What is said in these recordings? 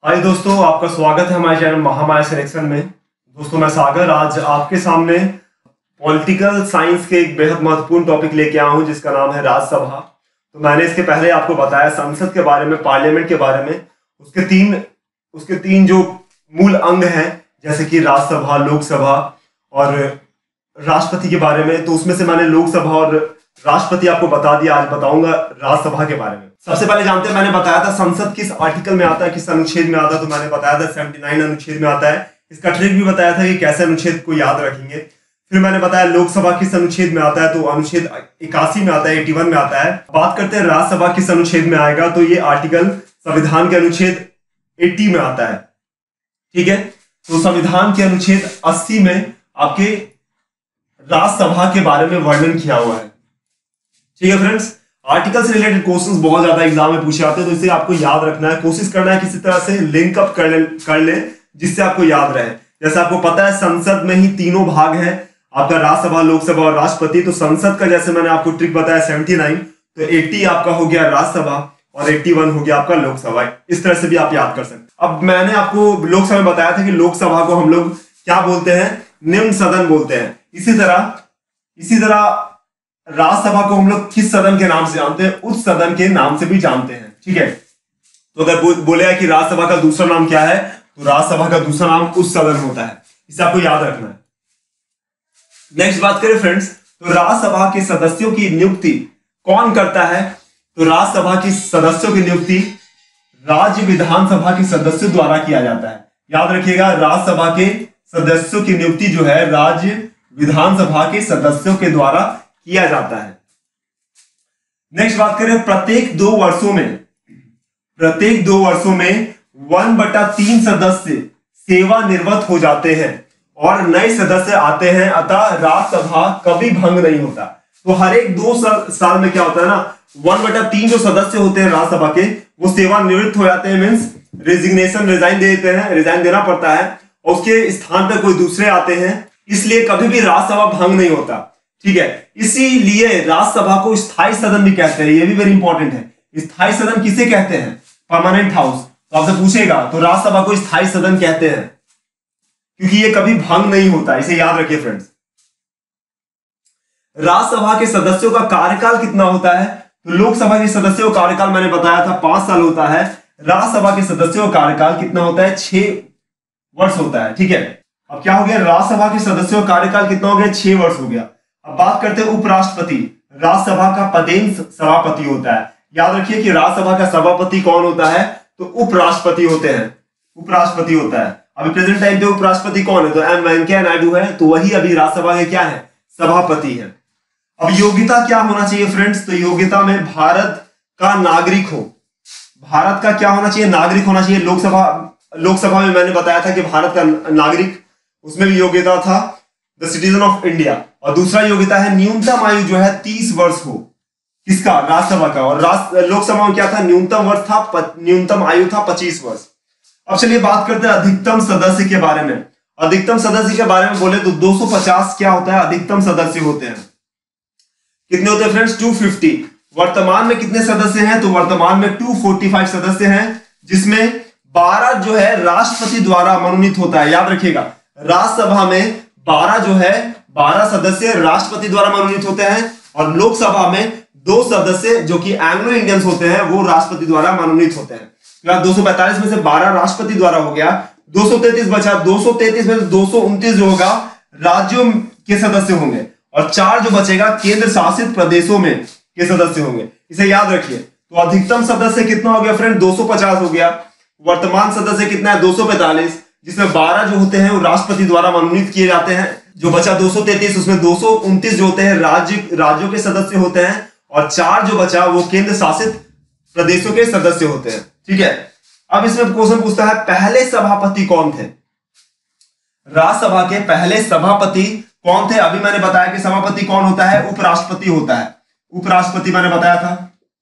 हाय दोस्तों, आपका स्वागत है हमारे चैनल महामाया सिलेक्शन में। दोस्तों मैं सागर आज आपके सामने पॉलिटिकल साइंस के एक बेहद महत्वपूर्ण टॉपिक लेके आया हूं जिसका नाम है राज्यसभा। तो मैंने इसके पहले आपको बताया संसद के बारे में, पार्लियामेंट के बारे में। उसके तीन जो मूल अंग हैं जैसे कि राज्यसभा, लोकसभा और राष्ट्रपति के बारे में। तो उसमें से मैंने लोकसभा और राष्ट्रपति आपको बता दिया, आज बताऊंगा राज्यसभा के बारे में। सबसे पहले जानते हैं, मैंने बताया था संसद किस आर्टिकल में आता है, किस अनुच्छेद में आता है। तो मैंने बताया था 79 अनुच्छेद में आता है। इसका ट्रिक भी बताया था कि कैसे अनुच्छेद को याद रखेंगे। फिर मैंने बताया लोकसभा किस अनुच्छेद में आता है, तो अनुच्छेद 81 में आता है, 81 में आता है। बात करते हैं राज्यसभा किस अनुच्छेद में आएगा, तो ये आर्टिकल संविधान के अनुच्छेद 80 में आता है। ठीक है, तो संविधान के अनुच्छेद 80 में आपके राज्यसभा के बारे में वर्णन किया हुआ है। ठीक है फ्रेंड्स, आर्टिकल से रिलेटेड क्वेश्चंस बहुत ज्यादा एग्जाम में पूछे जाते हैं, तो इसे आपको याद रखना है, कोशिश करना है किसी तरह से लिंक अप कर ले जिससे आपको याद रहे। जैसे आपको पता है संसद में ही तीनों भाग हैं, आपका राज्यसभा, लोकसभा और राष्ट्रपति। तो संसद का जैसे मैंने आपको ट्रिक बताया 79, तो 80 आपका हो गया राज्यसभा और 81 हो गया आपका लोकसभा। इस तरह से भी आप याद कर सकते हैं। अब मैंने आपको लोकसभा में बताया था कि लोकसभा को हम लोग क्या बोलते हैं, निम्न सदन बोलते हैं। इसी तरह राज्यसभा को हम लोग किस सदन के नाम से जानते हैं, उच्च सदन के नाम से भी जानते हैं। ठीक है, तो अगर बोले कि राज्यसभा का दूसरा नाम क्या है, तो राज्यसभा का दूसरा नाम उच्च सदन होता है। इसे आपको याद रखना है। नेक्स्ट बात करें फ्रेंड्स, तो राज्यसभा के सदस्यों की नियुक्ति कौन करता है, तो राज्यसभा की सदस्यों की नियुक्ति राज्य विधानसभा के सदस्यों द्वारा किया जाता है। याद रखिएगा, राज्यसभा के सदस्यों की नियुक्ति जो है राज्य विधानसभा के सदस्यों के द्वारा किया जाता है। नेक्स्ट बात करें, प्रत्येक 2 वर्षों में 1/3 सदस्य सेवानिवृत्त हो जाते हैं और नए सदस्य आते हैं, अतः राज्यसभा कभी भंग नहीं होता। तो हर एक 2 साल में क्या होता है ना, 1/3 जो सदस्य होते हैं राज्यसभा के वो सेवानिवृत्त हो जाते हैं, मीन्स रिजाइन दे देते हैं, रिजाइन देना पड़ता है और उसके स्थान पर कोई दूसरे आते हैं। इसलिए कभी भी राज्यसभा भंग नहीं होता। ठीक है, इसीलिए राज्यसभा को स्थायी सदन भी कहते हैं। ये भी वेरी इंपॉर्टेंट है। स्थायी सदन किसे कहते हैं, परमानेंट हाउस। तो आपसे पूछेगा, तो राज्यसभा को स्थायी सदन कहते हैं क्योंकि ये कभी भंग नहीं होता। इसे याद रखिए फ्रेंड्स। राज्यसभा के सदस्यों का कार्यकाल कितना होता है, तो लोकसभा के सदस्यों का कार्यकाल मैंने बताया था 5 साल होता है। राज्यसभा के सदस्यों का कार्यकाल कितना होता है, 6 वर्ष होता है। ठीक है, अब क्या हो गया, राज्यसभा के सदस्यों का कार्यकाल कितना हो गया, 6 वर्ष हो गया। अब बात करते हैं उपराष्ट्रपति। राज्यसभा का पदेन सभापति होता है। याद रखिए कि राज्यसभा का सभापति कौन होता है, तो उपराष्ट्रपति होते हैं, उपराष्ट्रपति होता है। अभी प्रेजेंट टाइम पे उपराष्ट्रपति कौन है, तो एम वेंकैया नायडू है, तो वही अभी राज्यसभा के क्या है, सभापति है। अब योग्यता क्या होना चाहिए फ्रेंड्स, तो योग्यता में भारत का नागरिक हो, भारत का क्या होना चाहिए, नागरिक होना चाहिए। लोकसभा में मैंने बताया था कि भारत का नागरिक, उसमें भी योग्यता था द सिटीजन ऑफ इंडिया। और दूसरा योग्यता है न्यूनतम आयु जो है 30 वर्ष हो, किसका, राज्यसभा का। और लोकसभा में क्या था, न्यूनतम आयु था 25 वर्ष। अब चलिए बात करते हैं अधिकतम सदस्य के बारे में। अधिकतम सदस्य के बारे में बोले तो 250 क्या होता है, अधिकतम सदस्य होते हैं। कितने होते हैं फ्रेंड्स, 250। वर्तमान में कितने सदस्य हैं, तो वर्तमान में 245 सदस्य हैं, जिसमें 12 जो है राष्ट्रपति द्वारा मनोनीत होता है। याद रखिएगा, राज्यसभा में 12 सदस्य राष्ट्रपति द्वारा मनोनीत होते हैं और लोकसभा में 2 सदस्य जो कि एंग्लो इंडियंस होते हैं वो राष्ट्रपति द्वारा मनोनीत होते हैं। तो 245 में से 12 राष्ट्रपति द्वारा हो गया, 233 बचा। 233 में से 229 जो होगा राज्यों के सदस्य होंगे और 4 जो बचेगा केंद्र शासित प्रदेशों में के सदस्य होंगे। इसे याद रखिए। तो अधिकतम सदस्य कितना हो गया फ्रेंड, 250 हो गया। वर्तमान सदस्य कितना है, 245, जिसमें 12 जो होते हैं वो राष्ट्रपति द्वारा मनोनीत किए जाते हैं। जो बचा 233, उसमें 229 जो होते हैं राज्यों के सदस्य होते हैं और 4 जो बचा वो केंद्र शासित प्रदेशों के सदस्य होते हैं। ठीक है, अब इसमें क्वेश्चन पूछता है पहले सभापति कौन थे, राज्यसभा के पहले सभापति कौन थे। अभी मैंने बताया कि सभापति कौन होता है, उपराष्ट्रपति होता है। उपराष्ट्रपति मैंने बताया था,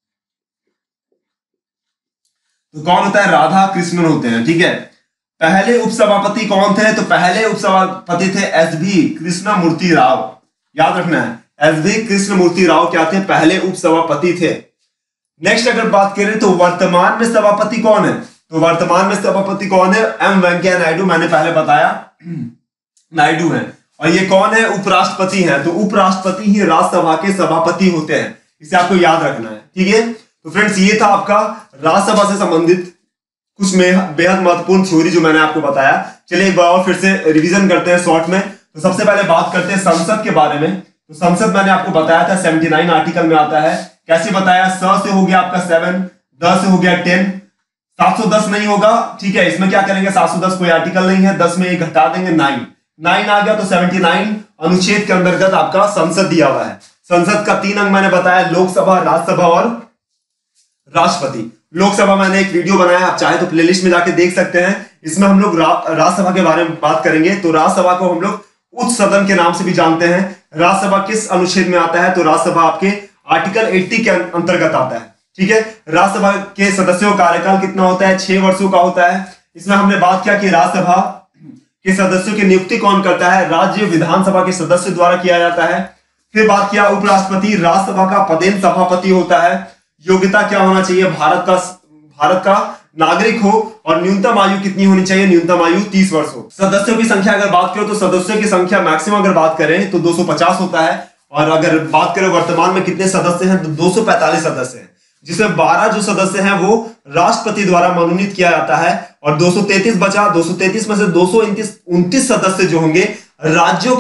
तो कौन होता है, राधा कृष्णन होते हैं। ठीक है, पहले उपसभापति कौन थे, तो पहले उपसभापति थे एसवी कृष्णमूर्ति राव। याद रखना है, एसवी कृष्णमूर्ति राव क्या थे, पहले उपसभापति थे। नेक्स्ट अगर बात करें तो वर्तमान में सभापति कौन है, तो वर्तमान में सभापति कौन है? एम वेंकैया नायडू, मैंने पहले बताया नायडू है। और ये कौन है? उपराष्ट्रपति हैं। तो उपराष्ट्रपति ही राज्यसभा के सभापति होते हैं, इसे आपको याद रखना है, ठीक है। तो फ्रेंड्स, ये था आपका राज्यसभा से संबंधित कुछ बेहद महत्वपूर्ण थ्योरी जो मैंने आपको बताया। चलिए एक बार और फिर से रिवीजन करते हैं शॉर्ट में। तो सबसे पहले बात करते हैं संसद के बारे में। तो संसद मैंने आपको बताया था 79 आर्टिकल में आता है। कैसे बताया? स से हो गया आपका 7, द से हो गया 10, 710 नहीं होगा, ठीक है। इसमें क्या करेंगे? 710 कोई आर्टिकल नहीं है, 10 में एक घटा देंगे, 9 आ गया, तो 79 अनुच्छेद के अंतर्गत आपका संसद दिया हुआ है। संसद का 3 अंग मैंने बताया, लोकसभा, राज्यसभा और राष्ट्रपति। लोकसभा मैंने एक वीडियो बनाया, आप चाहे तो प्लेलिस्ट में जाके देख सकते हैं। इसमें हम लोग राज्यसभा के बारे में बात करेंगे। तो राज्यसभा को हम लोग उच्च सदन के नाम से भी जानते हैं। राज्यसभा किस अनुच्छेद में आता है? तो राज्यसभा आपके आर्टिकल 80 के अंतर्गत आता है, ठीक है। राज्यसभा के सदस्यों का कार्यकाल कितना होता है? 6 वर्षों का होता है। इसमें हमने बात किया कि राज्यसभा के सदस्यों की नियुक्ति कौन करता है? राज्य विधानसभा के सदस्य द्वारा किया जाता है। फिर बात किया उपराष्ट्रपति राज्यसभा का पदेन सभापति होता है। योग्यता क्या होना चाहिए? भारत का नागरिक हो और न्यूनतम आयु कितनी होनी चाहिए? न्यूनतम आयु 30 वर्ष हो। सदस्यों की संख्या अगर बात करो तो सदस्यों की संख्या मैक्सिमम अगर बात करें तो 250 होता है। और अगर बात करें वर्तमान में कितने सदस्य हैं तो 245 सदस्य हैं, जिसमें 12 जो सदस्य हैं वो राष्ट्रपति द्वारा मनोनीत किया जाता है और 233 बचा। 233 में से 229 सदस्य जो होंगे राज्यों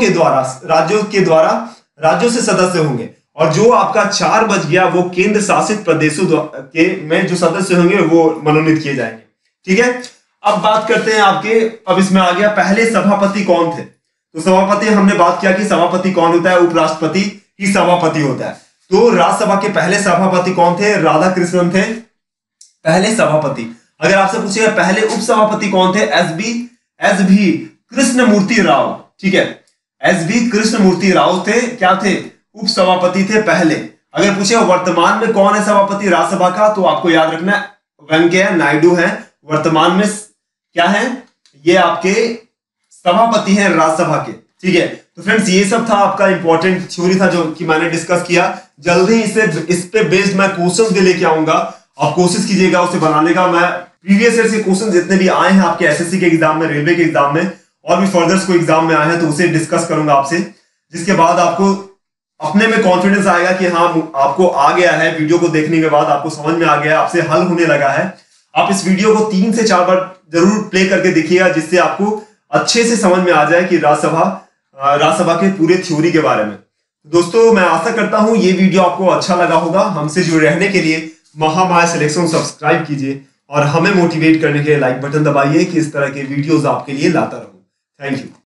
से सदस्य होंगे। और जो आपका 4 बच गया वो केंद्र शासित प्रदेशों के में जो सदस्य होंगे वो मनोनीत किए जाएंगे, ठीक है। अब बात करते हैं आपके, अब इसमें आ गया पहले सभापति कौन थे। तो सभापति हमने बात किया कि सभापति कौन होता है? उपराष्ट्रपति ही सभापति होता है। तो राज्यसभा के पहले सभापति कौन थे? राधाकृष्णन थे पहले सभापति। अगर आपसे पूछेगा पहले उपसभापति कौन थे? एस बी कृष्णमूर्ति राव, ठीक है। एस बी कृष्णमूर्ति राव थे, क्या थे? उपसभापति थे पहले। अगर पूछे वर्तमान में कौन है सभापति राज्यसभा का, तो आपको याद रखना है वेंकैया नायडू हैं वर्तमान में क्या है? ये आपके सभापति हैं राज्यसभा के, ठीक है। तो फ्रेंड्स, ये सब था आपका इंपॉर्टेंट थ्योरी था जो कि मैंने डिस्कस किया। जल्दी इस पे बेस्ड मैं क्वेश्चंस भी लेके आऊंगा, आप कोशिश कीजिएगा उसे बनाने का। मैं प्रीवियस ईयर के क्वेश्चन जितने भी आए हैं आपके एसएससी के एग्जाम में, रेलवे के एग्जाम में और भी फर्दर कोई एग्जाम में आए हैं तो उसे डिस्कस करूंगा आपसे, जिसके बाद आपको अपने में कॉन्फिडेंस आएगा कि हाँ आपको आ गया है। वीडियो को देखने के बाद आपको समझ में आ गया, आपसे हल होने लगा है। आप इस वीडियो को 3 से 4 बार जरूर प्ले करके देखिएगा, जिससे आपको अच्छे से समझ में आ जाए कि राज्यसभा के पूरे थ्योरी के बारे में। दोस्तों, मैं आशा करता हूं ये वीडियो आपको अच्छा लगा होगा। हमसे जुड़े रहने के लिए महामाया सिलेक्शन सब्सक्राइब कीजिए और हमें मोटिवेट करने के लिए लाइक बटन दबाइए कि इस तरह के वीडियोस आपके लिए लाता रहूं। Thank you.